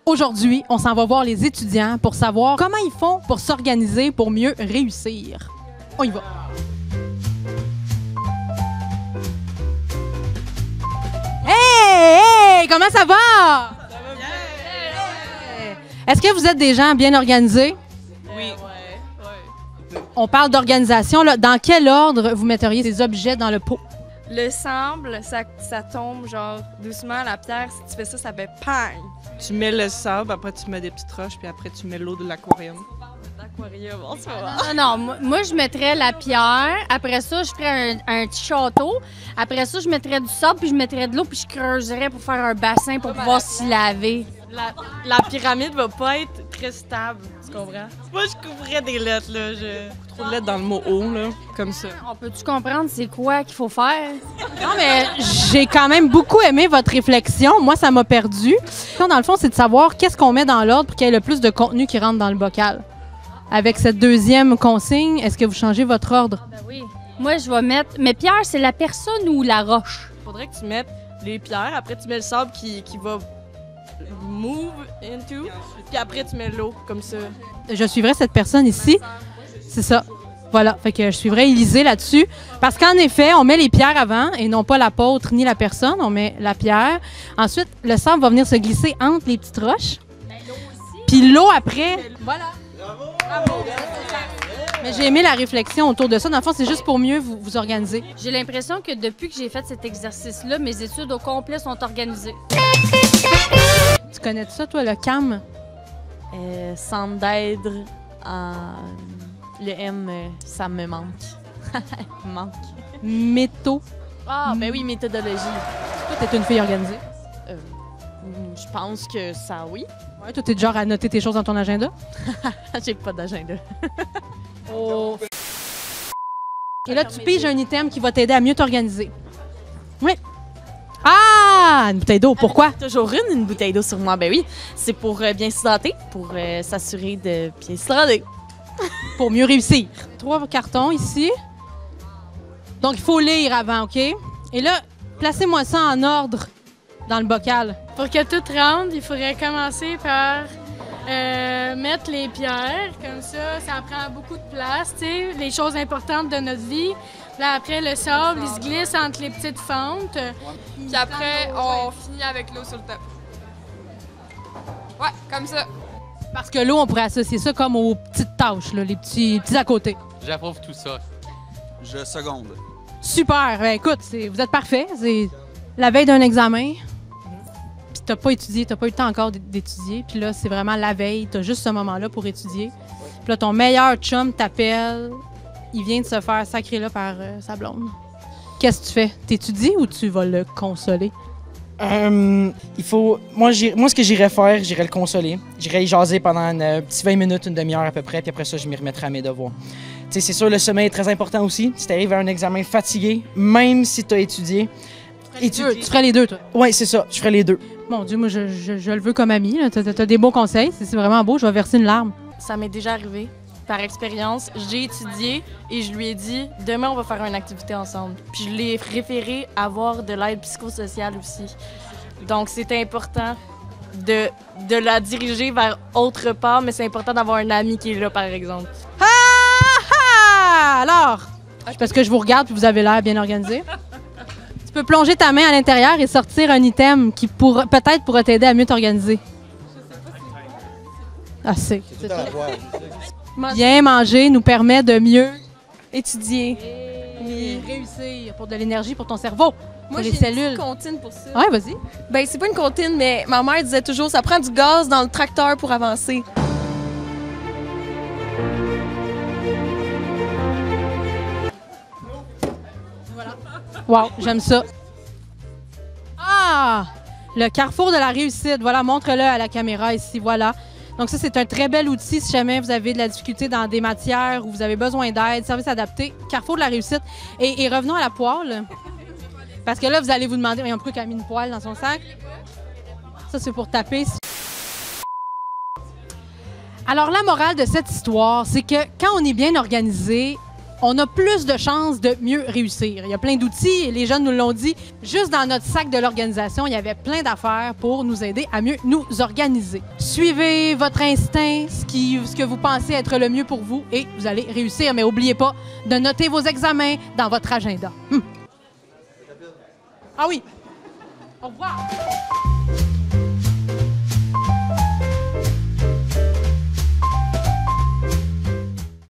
Aujourd'hui, on s'en va voir les étudiants pour savoir comment ils font pour s'organiser pour mieux réussir. On y va. Hey! Hey! Comment ça va? Ça va bien! Est-ce que vous êtes des gens bien organisés? Oui. On parle d'organisation. Là. Dans quel ordre vous metteriez ces objets dans le pot? Le sable, ça tombe genre doucement. La pierre, si tu fais ça, ça fait pang! Tu mets le sable, après tu mets des petites roches, puis après tu mets l'eau de l'aquarium. L'aquarium, en ce moment. Non, moi, je mettrais la pierre. Après ça, je ferais un petit château. Après ça, je mettrais du sable, puis je mettrais de l'eau, puis je creuserais pour faire un bassin pour pouvoir s'y laver. La pyramide va pas être très stable, tu comprends? Moi, je couvrais des lettres, là. Trop de lettres dans le mot « eau », là, comme ça. On peut-tu comprendre c'est quoi qu'il faut faire? Non, mais j'ai quand même beaucoup aimé votre réflexion. Moi, ça m'a perdu. Dans le fond, c'est de savoir qu'est-ce qu'on met dans l'ordre pour qu'il y ait le plus de contenu qui rentre dans le bocal. Avec cette deuxième consigne, est-ce que vous changez votre ordre? Ben oui. Moi, je vais mettre... Mais Pierre, c'est la personne ou la roche? Faudrait que tu mettes les pierres, après tu mets le sable qui va move into, puis après tu mets l'eau, comme ça. Je suivrai cette personne ici. C'est ça. Voilà. Fait que je suivrai Élisée là-dessus. Parce qu'en effet, on met les pierres avant et non pas l'apôtre ni la personne. On met la pierre. Ensuite, le sable va venir se glisser entre les petites roches. Puis l'eau après. Voilà. Bravo. Mais j'ai aimé la réflexion autour de ça. Dans le fond, c'est juste pour mieux vous organiser. J'ai l'impression que depuis que j'ai fait cet exercice-là, mes études au complet sont organisées. Tu connais ça, toi, le CAM? Centre d'aide, le M, ça me manque. manque. Métaux. Ah, ben oui, méthodologie. Toi, t'es une fille organisée. Je pense que ça, oui. Ouais, toi, t'es du genre à noter tes choses dans ton agenda? J'ai pas d'agenda. Oh. Et là, tu piges un item qui va t'aider à mieux t'organiser. Oui. Ah! Une bouteille d'eau, pourquoi? Toujours une bouteille d'eau sur moi, ben oui. C'est pour bien s'hydrater, pour s'assurer de bien s'hydrater. Pour mieux réussir. 3 cartons ici. Donc, il faut lire avant, OK? Et là, placez-moi ça en ordre dans le bocal. Pour que tout rentre, il faudrait commencer par mettre les pierres. Comme ça prend beaucoup de place, tu sais, les choses importantes de notre vie. Là, après, le sable, il se glisse entre les petites fentes. Puis après, on finit avec l'eau sur le top. Ouais, comme ça. Parce que l'eau, on pourrait associer ça comme aux petites tâches, là, les petits à côté. J'approuve tout ça. Je seconde. Super. Ben, écoute, vous êtes parfait. C'est la veille d'un examen. Puis t'as pas étudié, t'as pas eu le temps encore d'étudier. Puis là, c'est vraiment la veille. T'as juste ce moment-là pour étudier. Puis là, ton meilleur chum t'appelle. Il vient de se faire sacrer là par sa blonde. Qu'est-ce que tu fais? T'étudies ou tu vas le consoler? Il faut. Moi, ce que j'irais faire, j'irais le consoler. J'irais y jaser pendant un petit 20 minutes, une demi-heure à peu près, puis après ça, je m'y remettrai à mes devoirs. Tu sais, c'est sûr, le sommeil est très important aussi. Si tu arrives à un examen fatigué, même si tu as étudié. Tu ferais les deux, toi? Oui, c'est ça. Je ferais les deux. Mon Dieu, moi, je le veux comme ami. Tu as des beaux conseils. C'est vraiment beau. Je vais verser une larme. Ça m'est déjà arrivé. Par expérience, j'ai étudié et je lui ai dit « Demain, on va faire une activité ensemble. » Puis je l'ai référé à avoir de l'aide psychosociale aussi. Donc, c'est important de la diriger vers autre part, mais c'est important d'avoir un ami qui est là, par exemple. Ah! Ah! Alors, parce que je vous regarde puis vous avez l'air bien organisé. Tu peux plonger ta main à l'intérieur et sortir un item qui peut-être pourra t'aider à mieux t'organiser. Ah, c'est ça. Bien manger nous permet de mieux Étudier. oui. Réussir pour de l'énergie pour ton cerveau. Moi, pour j'ai les cellules. une comptine pour ça. Ouais, vas-y. Ben, c'est pas une comptine, mais ma mère disait toujours ça prend du gaz dans le tracteur pour avancer. Wow, j'aime ça. Ah! Le carrefour de la réussite. Voilà, montre-le à la caméra ici. Voilà. Donc ça, c'est un très bel outil si jamais vous avez de la difficulté dans des matières où vous avez besoin d'aide, service adapté, carrefour de la réussite. Et revenons à la poêle. Parce que là, vous allez vous demander, voyons, pourquoi il a mis une poêle dans son sac? Ça, c'est pour taper. Alors, la morale de cette histoire, c'est que quand on est bien organisé, on a plus de chances de mieux réussir. Il y a plein d'outils, et les jeunes nous l'ont dit. Juste dans notre sac de l'organisation, il y avait plein d'affaires pour nous aider à mieux nous organiser. Suivez votre instinct, ce que vous pensez être le mieux pour vous, et vous allez réussir. Mais n'oubliez pas de noter vos examens dans votre agenda. Ah oui! Au revoir!